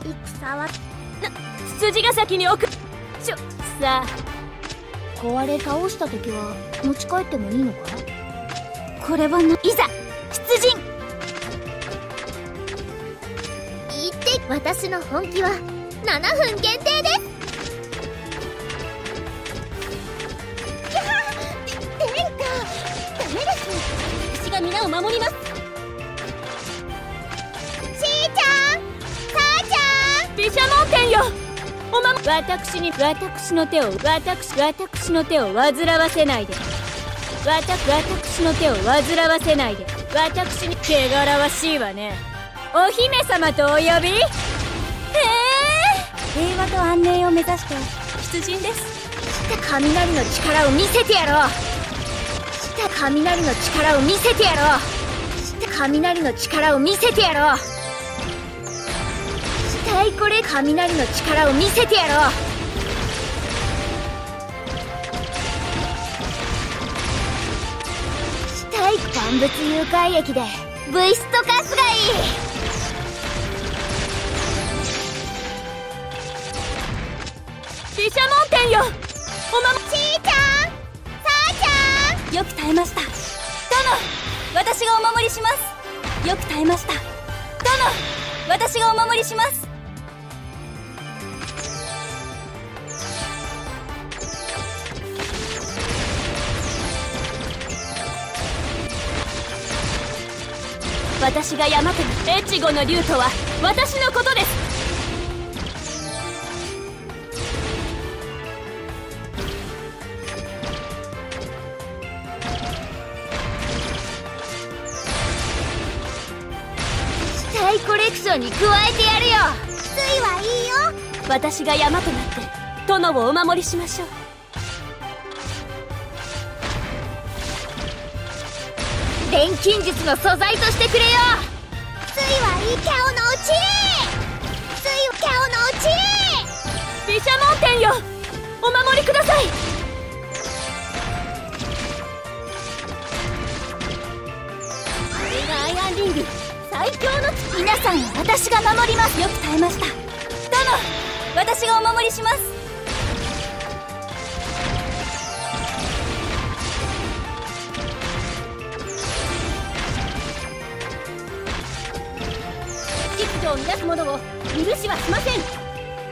戦は筋が先に置く。さあ、 壊れ倒した敵は持ち帰ってもいいのか？ これはないざ出陣。 言って私の本気は7分限定です。殿下、ダメです。 私が皆を守ります。 ちーちゃん、さーちゃん、 毘沙門天よ、私の手を煩わせないで。私の手を煩わせないで。私に汚らわしいわね。お姫様とお呼び。平和と安寧を目指して出陣です。 雷の力を見せてやろう。雷の力を見せてやろう。雷の力を見せてやろう。これ雷の力を見せてやろう。万物誘拐液でブイストカスがいい。 毘沙門天よ、 ちーちゃん、さーちゃん、 よく耐えました。殿、私がお守りします。よく耐えました。殿、私がお守りします。私が山となる越後の竜とは私のことです。 コレクションに加えてやるよ。ついはいいよ。 私が山となって殿をお守りしましょう。 錬金術の素材としてくれよ。ついはいいキャオのうち。ついキャオのうち。 毘沙門天よ、お守りください。これがアイアンリング最強の皆さんを私が守ります。よく耐えました。殿、私がお守りします。秩序を乱す者を許しはしません。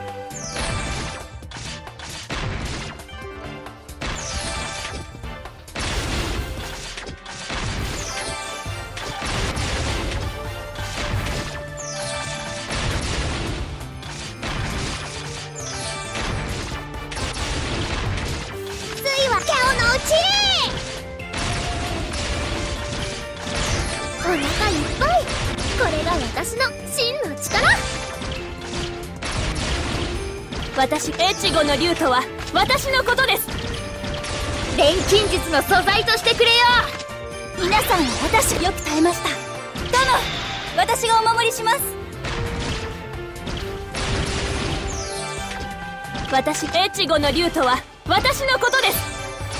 お腹いっぱい。これが私の真の力。 越後の竜とは私のことです。 錬金術の素材としてくれよ。 皆さんは私よく耐えました。殿、私がお守りします。越後の竜とは私のことです。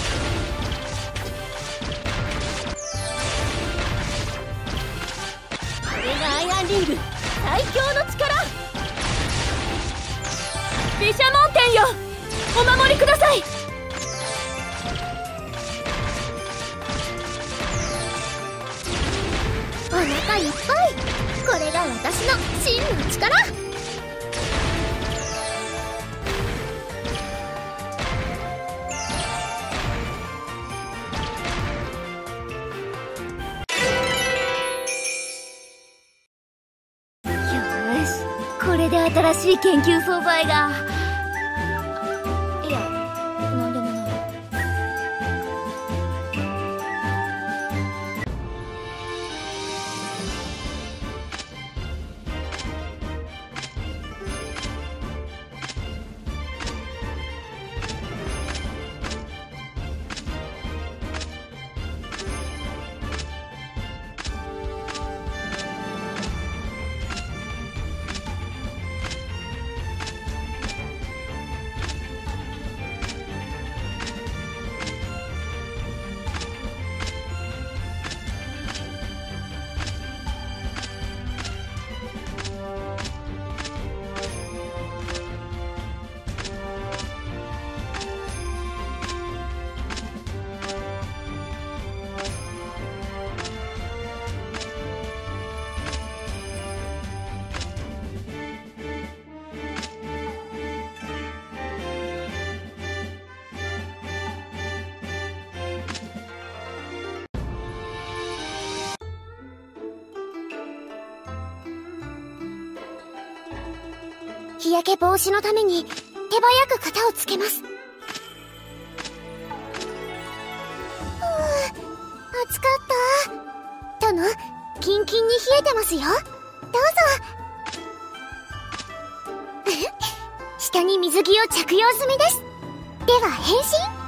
これがアイアンリング最強の力。毘沙門天よ、お守りください。 お腹いっぱい。これが私の真の力。これで新しい研究素材が。いや、なんでもない。 日焼け防止のために手早く型をつけます。暑かった。殿、キンキンに冷えてますよ。どうぞ。下に水着を着用済みです。では変身。